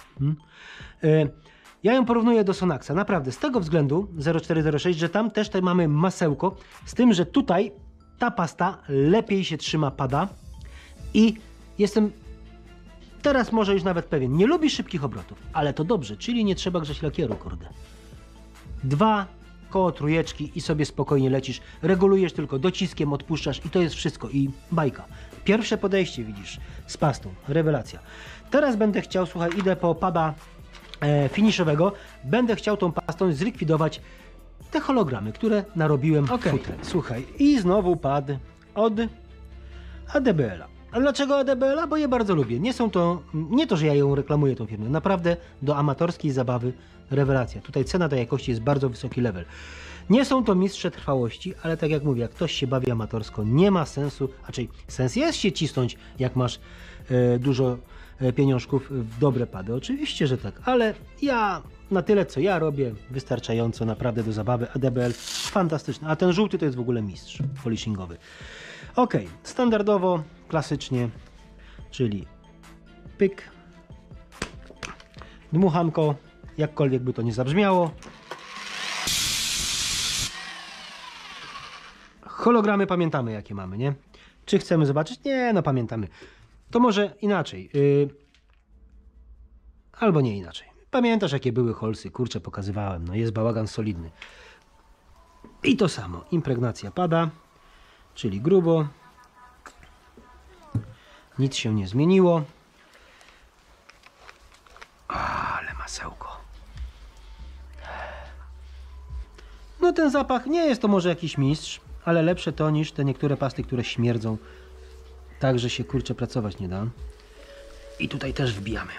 A: Ja ją porównuję do Sonaxa, naprawdę, z tego względu 0406, że tam też mamy masełko, z tym, że tutaj ta pasta lepiej się trzyma, pada i jestem teraz może już nawet pewien, nie lubi szybkich obrotów, ale to dobrze, czyli nie trzeba grzać lakieru, kurde. 2 koło trójeczki i sobie spokojnie lecisz, regulujesz tylko dociskiem, odpuszczasz i to jest wszystko i bajka. Pierwsze podejście widzisz z pastą, rewelacja. Teraz będę chciał, słuchaj, idę po pada finiszowego, będę chciał tą pastą zlikwidować te hologramy, które narobiłem w futrze. Słuchaj, i znowu pad od ADBL-a. A dlaczego ADBL-a? Bo je bardzo lubię. Nie to, że ja ją reklamuję, tą firmę. Naprawdę do amatorskiej zabawy rewelacja. Tutaj cena do jakości jest bardzo wysoki level. Nie są to mistrze trwałości, ale tak jak mówię, jak ktoś się bawi amatorsko, nie ma sensu, sens jest się cisnąć, jak masz dużo pieniążków w dobre pady. Oczywiście, że tak, ale ja na tyle, co ja robię, wystarczająco naprawdę do zabawy. ADBL fantastyczny, a ten żółty to jest w ogóle mistrz polishingowy. Ok, standardowo, klasycznie, czyli pyk, dmuchanko, jakkolwiek by to nie zabrzmiało. Hologramy pamiętamy, jakie mamy, nie? Czy chcemy zobaczyć? Nie, no pamiętamy. To może inaczej. Albo nie inaczej. Pamiętasz, jakie były holsy? Kurczę, pokazywałem. No jest bałagan solidny. I to samo. Impregnacja pada, czyli grubo. Nic się nie zmieniło. Ale masełko. No ten zapach nie jest to może jakiś mistrz, ale lepsze to niż te niektóre pasty, które śmierdzą. Tak, że się kurczę pracować nie da. I tutaj też wbijamy.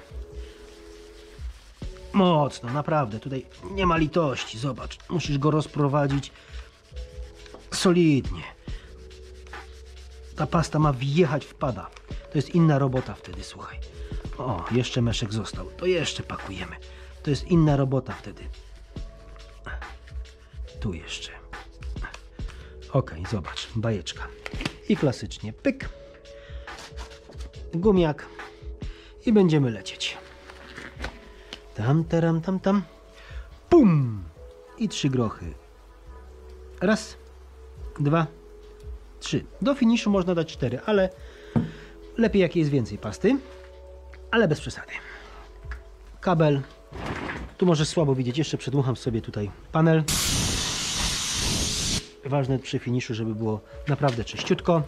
A: Mocno, naprawdę. Tutaj nie ma litości. Zobacz, musisz go rozprowadzić solidnie. Ta pasta ma wjechać w pada. To jest inna robota wtedy, słuchaj. O, jeszcze meszek został. To jeszcze pakujemy. To jest inna robota wtedy. Tu jeszcze. Ok, zobacz, bajeczka. I klasycznie pyk. Gumiak. I będziemy lecieć. Tam, taram, tam, tam. Pum! I 3 grochy. Raz, 2, 3. Do finiszu można dać 4, ale lepiej jak jest więcej pasty. Ale bez przesady. Kabel. Tu możesz słabo widzieć. Jeszcze przedmucham sobie tutaj panel. Ważne przy finiszu, żeby było naprawdę czyściutko.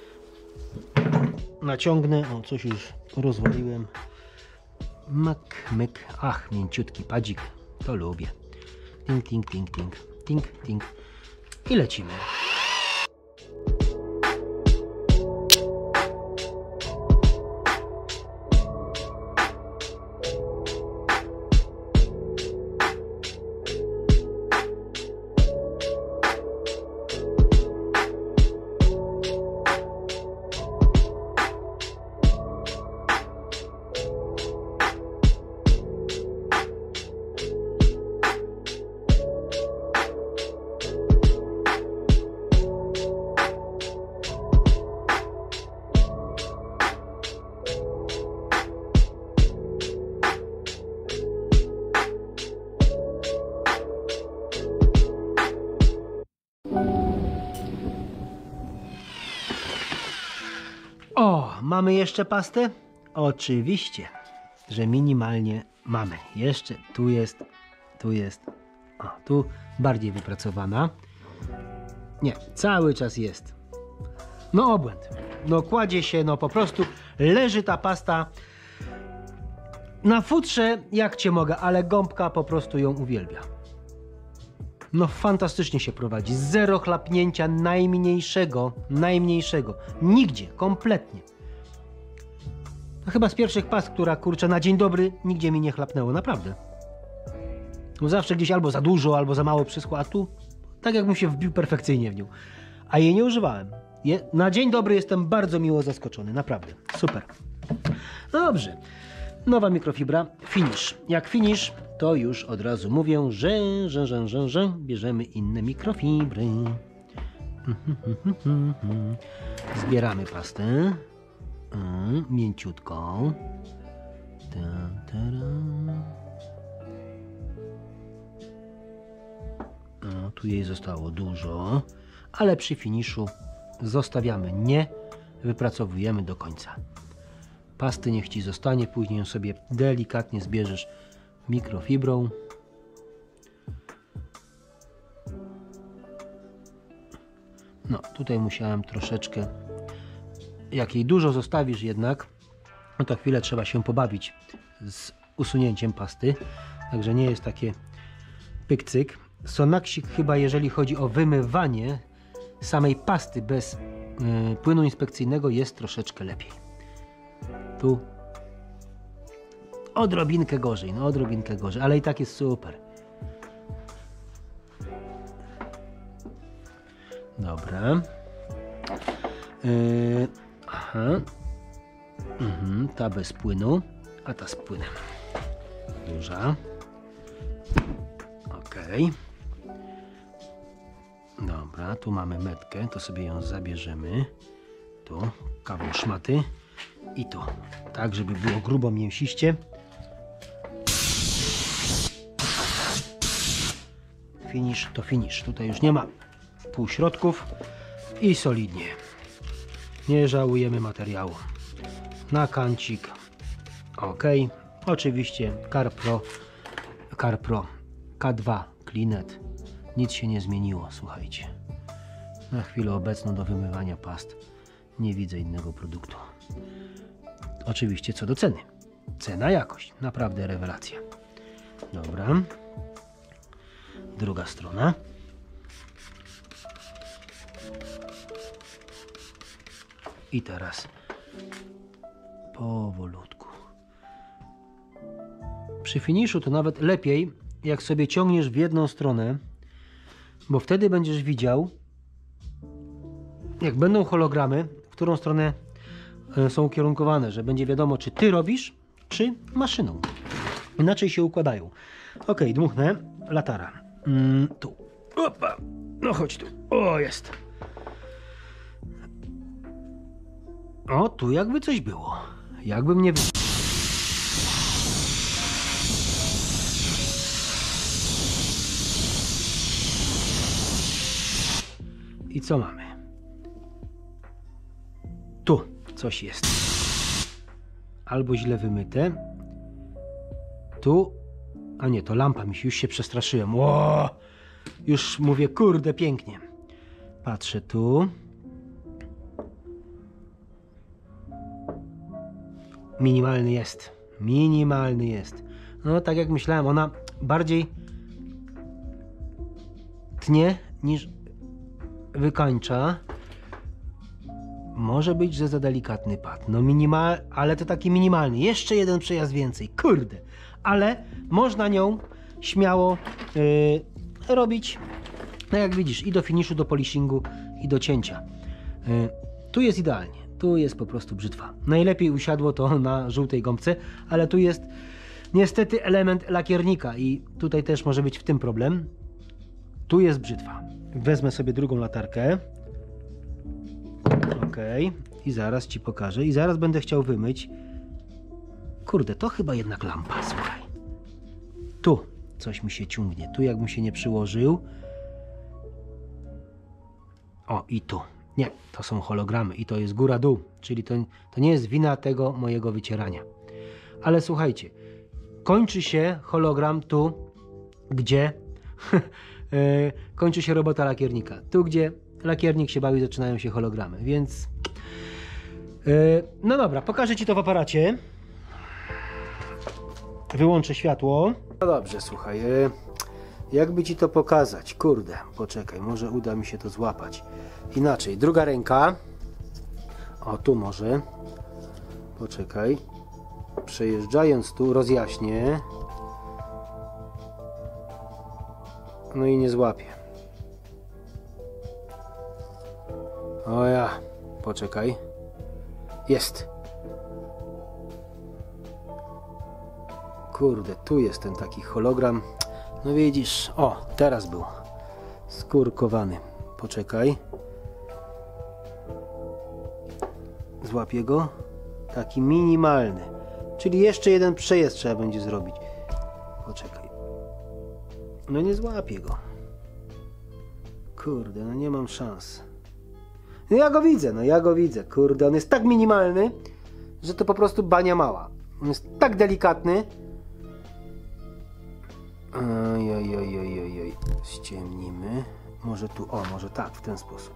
A: Naciągnę. O, coś już rozwaliłem. Mak, myk. Ach, mięciutki padzik. To lubię. Ting, ting, ting, ting. Ting, ting. I lecimy. O, mamy jeszcze pastę? Oczywiście, że minimalnie mamy. Jeszcze tu jest. O, tu bardziej wypracowana. Nie, cały czas jest. No obłęd. No kładzie się, no po prostu leży ta pasta na futrze, jak cię mogę, ale gąbka po prostu ją uwielbia. No fantastycznie się prowadzi. Zero chlapnięcia najmniejszego. Nigdzie, kompletnie. To chyba z pierwszych past, która kurczę na dzień dobry nigdzie mi nie chlapnęło, naprawdę. Bo zawsze gdzieś albo za dużo, albo za mało przyschło, a tu tak jakbym się wbił perfekcyjnie w nią. A jej nie używałem. Na dzień dobry jestem bardzo miło zaskoczony, naprawdę. Super. No dobrze. Nowa mikrofibra, finish. Jak finish, to już od razu mówię, że bierzemy inne mikrofibry. Zbieramy pastę. Mięciutką. Tu jej zostało dużo, ale przy finiszu zostawiamy, nie wypracowujemy do końca. Pasty niech ci zostanie, później ją sobie delikatnie zbierzesz mikrofibrą. No, tutaj musiałem troszeczkę, jak jej dużo zostawisz jednak, no to chwilę trzeba się pobawić z usunięciem pasty, także nie jest takie pyk-cyk. Sonaxik chyba, jeżeli chodzi o wymywanie samej pasty bez płynu inspekcyjnego, jest troszeczkę lepiej. Tu odrobinkę gorzej, no odrobinkę gorzej, ale i tak jest super. Dobra. Aha. Ta bez płynu, a ta z płynem. Duża. Ok. Dobra, tu mamy metkę, to sobie ją zabierzemy. Tu kawał szmaty i tu, tak żeby było grubo, mięsiście. Finish to finish. Tutaj już nie ma półśrodków i solidnie. Nie żałujemy materiału. Na kancik. Ok. Oczywiście CarPro K2 Cleanet. Nic się nie zmieniło, słuchajcie. Na chwilę obecną do wymywania past nie widzę innego produktu. Oczywiście co do ceny. Cena, jakość. Naprawdę rewelacja. Dobra. Druga strona. I teraz powolutku. Przy finiszu to nawet lepiej, jak sobie ciągniesz w jedną stronę, bo wtedy będziesz widział, jak będą hologramy, w którą stronę są ukierunkowane, że będzie wiadomo, czy ty robisz, czy maszyną. Inaczej się układają. Ok, dmuchnę. Latara. Tu. Opa. No chodź tu. O, jest. O, tu jakby coś było. Jakbym nie... I co mamy? Tu coś jest. Albo źle wymyte. Tu... A nie, to lampa mi się... Już się przestraszyłem. Ło! Już mówię, kurde, pięknie. Patrzę tu. Minimalny jest. Minimalny jest. No tak jak myślałem, ona bardziej tnie niż wykańcza. Może być, że za delikatny pad. No ale to taki minimalny. Jeszcze jeden przejazd więcej. Kurde. Ale można nią śmiało robić, no jak widzisz, i do finiszu, do polishingu, i do cięcia. Tu jest idealnie. Tu jest po prostu brzytwa. Najlepiej usiadło to na żółtej gąbce, ale tu jest niestety element lakiernika i tutaj też może być w tym problem. Tu jest brzytwa. Wezmę sobie drugą latarkę. Ok. I zaraz ci pokażę. I zaraz będę chciał wymyć. Kurde, to chyba jednak lampa, słuchaj. Tu coś mi się ciągnie. Tu jakbym się nie przyłożył. O, i tu. Nie, to są hologramy i to jest góra-dół, czyli to nie jest wina tego mojego wycierania. Ale słuchajcie, kończy się hologram tu, gdzie kończy się robota lakiernika. Tu, gdzie lakiernik się bawi, zaczynają się hologramy, więc no dobra, pokażę ci to w aparacie. Wyłączę światło. No dobrze, słuchaj, jakby ci to pokazać? Kurde, poczekaj, może uda mi się to złapać. Inaczej, druga ręka. O, tu może. Poczekaj. Przejeżdżając tu, rozjaśnię. No i nie złapię. O ja, poczekaj. Jest. Kurde, tu jest ten taki hologram. No widzisz, o, teraz był skurkowany. Poczekaj. Złapię go. Taki minimalny. Czyli jeszcze jeden przejazd trzeba będzie zrobić. Poczekaj. No nie złapię go. Kurde, no nie mam szans. No ja go widzę. Kurde, on jest tak minimalny, że to po prostu bania mała. On jest tak delikatny. Oj. Ściemnimy. Może tu, o, może tak, w ten sposób.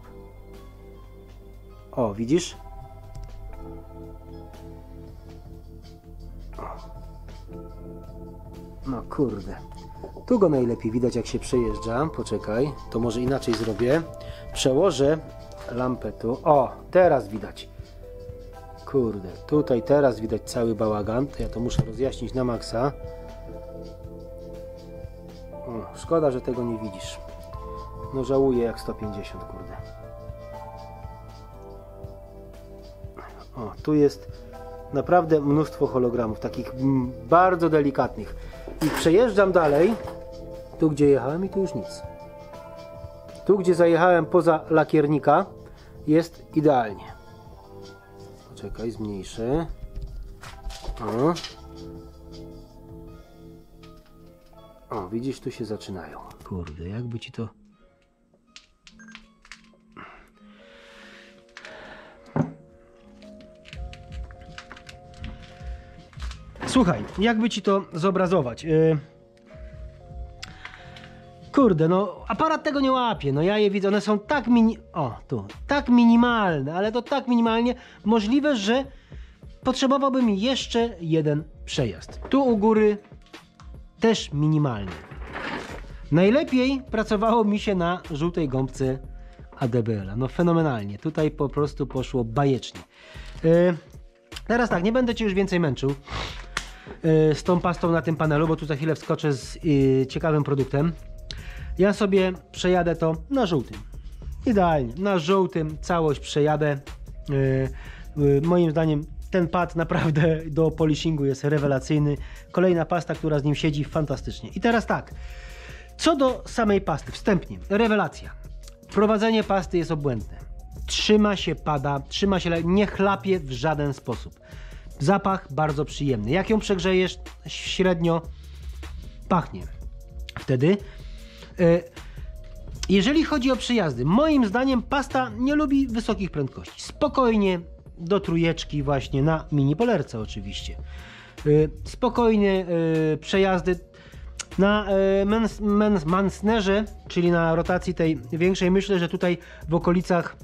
A: O, widzisz? O. No kurde. Tu go najlepiej widać, jak się przejeżdża. Poczekaj, to może inaczej zrobię. Przełożę lampę tu. O, teraz widać. Kurde, tutaj teraz widać cały bałagan. To ja to muszę rozjaśnić na maksa. O, szkoda, że tego nie widzisz. No żałuję jak 150, kurde. O, tu jest naprawdę mnóstwo hologramów, takich bardzo delikatnych. I przejeżdżam dalej, tu gdzie jechałem i tu już nic. Tu gdzie zajechałem poza lakiernika jest idealnie. Poczekaj, zmniejszę. O, widzisz, tu się zaczynają. Kurde, jakby ci to... Słuchaj, jakby ci to zobrazować. Kurde, no aparat tego nie łapie. No ja je widzę, one są tak tak minimalne, ale to tak minimalnie. Możliwe, że potrzebowałbym jeszcze jeden przejazd. Tu u góry też minimalnie. Najlepiej pracowało mi się na żółtej gąbce ADBL-a. No fenomenalnie. Tutaj po prostu poszło bajecznie. Teraz tak, nie będę cię już więcej męczył z tą pastą na tym panelu, bo tu za chwilę wskoczę z ciekawym produktem. Ja sobie przejadę to na żółtym. Idealnie. Na żółtym całość przejadę. Moim zdaniem ten pad naprawdę do polishingu jest rewelacyjny. Kolejna pasta, która z nim siedzi fantastycznie. I teraz tak. Co do samej pasty, wstępnie. Rewelacja. Prowadzenie pasty jest obłędne. Trzyma się pada, trzyma się, nie chlapie w żaden sposób. Zapach bardzo przyjemny. Jak ją przegrzejesz, średnio pachnie. Wtedy, jeżeli chodzi o przejazdy, moim zdaniem pasta nie lubi wysokich prędkości. Spokojnie do trójeczki właśnie na mini polerce oczywiście. Spokojnie przejazdy na Mansnerze, czyli na rotacji tej większej. Myślę, że tutaj w okolicach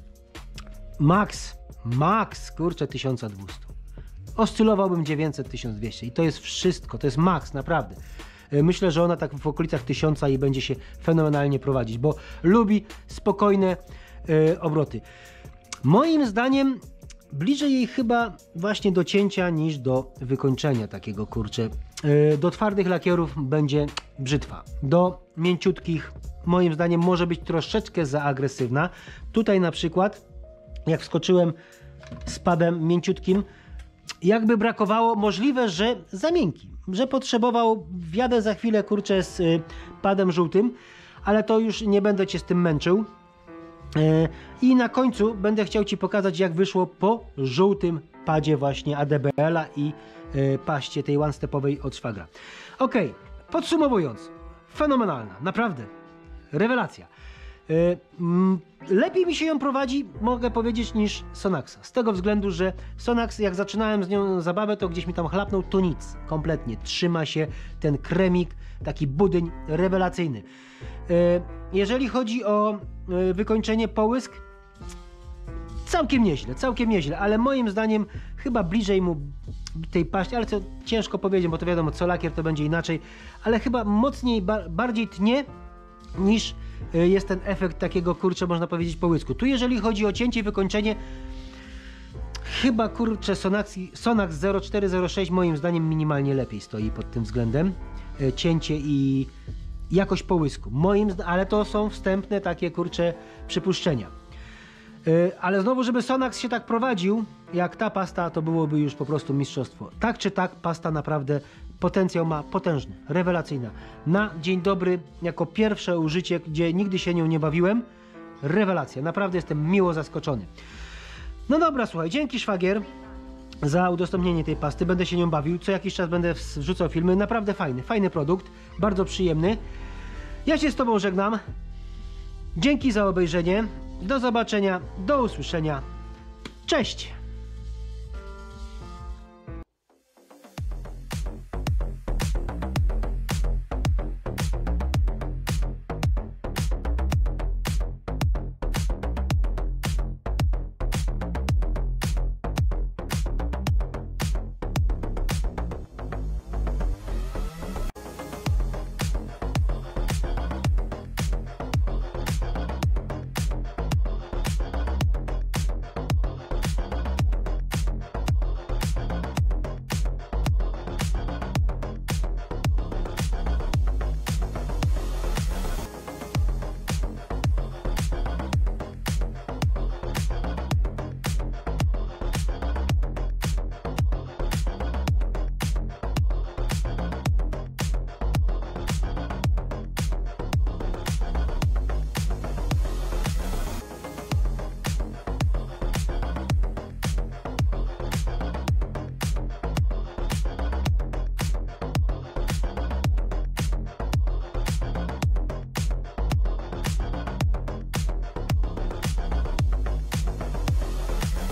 A: max, kurczę, 1200. Oscylowałbym 900-1200 i to jest wszystko, to jest max, naprawdę. Myślę, że ona tak w okolicach 1000 i będzie się fenomenalnie prowadzić, bo lubi spokojne obroty. Moim zdaniem bliżej jej chyba właśnie do cięcia niż do wykończenia takiego, kurczę. Do twardych lakierów będzie brzytwa. Do mięciutkich moim zdaniem może być troszeczkę za agresywna. Tutaj na przykład jak wskoczyłem z padem mięciutkim, jakby brakowało, możliwe, że za miękki, że potrzebował, wjadę za chwilę, kurczę, z padem żółtym, ale to już nie będę cię z tym męczył. I na końcu będę chciał ci pokazać, jak wyszło po żółtym padzie właśnie ADBL-a i paście tej one-stepowej od szwagra. Ok, podsumowując, fenomenalna, naprawdę, rewelacja. Lepiej mi się ją prowadzi, mogę powiedzieć, niż Sonaxa. Z tego względu, że Sonax, jak zaczynałem z nią zabawę, to gdzieś mi tam chlapnął, to nic. Kompletnie. Trzyma się ten kremik, taki budyń rewelacyjny. Jeżeli chodzi o wykończenie, połysk, całkiem nieźle, ale moim zdaniem chyba bliżej mu tej paści, ale co ciężko powiedzieć, bo to wiadomo, co lakier to będzie inaczej, ale chyba mocniej, bardziej tnie niż jest ten efekt takiego, kurczę, można powiedzieć, połysku. Tu jeżeli chodzi o cięcie i wykończenie, chyba, kurczę, Sonax 0406 moim zdaniem minimalnie lepiej stoi pod tym względem. Cięcie i jakość połysku. Ale to są wstępne takie, kurczę, przypuszczenia. Ale znowu, żeby Sonax się tak prowadził, jak ta pasta, to byłoby już po prostu mistrzostwo. Tak czy tak, pasta naprawdę potencjał ma potężny, rewelacyjna. Na dzień dobry, jako pierwsze użycie, gdzie nigdy się nią nie bawiłem, rewelacja. Naprawdę jestem miło zaskoczony. No dobra, słuchaj, dzięki szwagier za udostępnienie tej pasty. Będę się nią bawił, co jakiś czas będę wrzucał filmy. Naprawdę fajny produkt, bardzo przyjemny. Ja się z tobą żegnam. Dzięki za obejrzenie. Do zobaczenia, do usłyszenia. Cześć!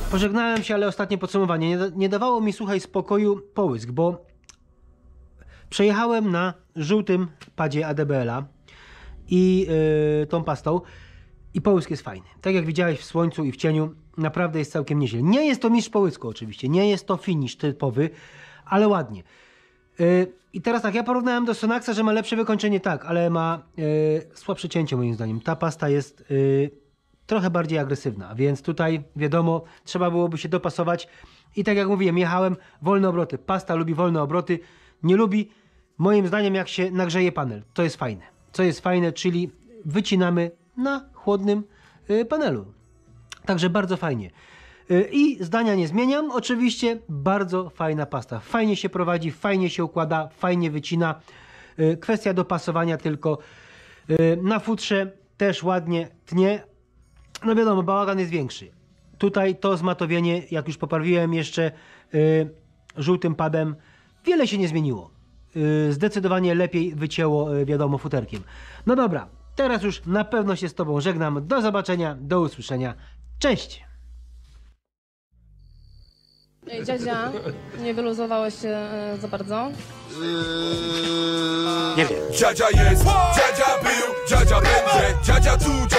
A: Pożegnałem się, ale ostatnie podsumowanie. Nie dawało mi, słuchaj, spokoju połysk, bo przejechałem na żółtym padzie ADBL-a i tą pastą i połysk jest fajny. Tak jak widziałeś w słońcu i w cieniu, naprawdę jest całkiem nieźle. Nie jest to mistrz połysku oczywiście, nie jest to finish typowy, ale ładnie. I teraz tak, ja porównałem do Sonaxa, że ma lepsze wykończenie, tak, ale ma słabsze cięcie moim zdaniem. Ta pasta jest trochę bardziej agresywna, więc tutaj wiadomo, trzeba byłoby się dopasować. I tak jak mówiłem, jechałem wolne obroty. Pasta lubi wolne obroty, nie lubi, moim zdaniem, jak się nagrzeje panel. To jest fajne. Co jest fajne, czyli wycinamy na chłodnym panelu. Także bardzo fajnie. I zdania nie zmieniam. Oczywiście bardzo fajna pasta. Fajnie się prowadzi, fajnie się układa, fajnie wycina. Kwestia dopasowania tylko. Na futrze też ładnie tnie. No wiadomo, bałagan jest większy. Tutaj to zmatowienie, jak już poprawiłem jeszcze żółtym padem, wiele się nie zmieniło. Zdecydowanie lepiej wycięło, wiadomo, futerkiem. No dobra, teraz już na pewno się z Tobą żegnam. Do zobaczenia, do usłyszenia. Cześć!
C: Ej, dziadzia, nie wyluzowałeś się za bardzo?
A: Nie wiem.
D: Dziadzia jest, dziadzia był, dziadzia będzie, dziadzia tu,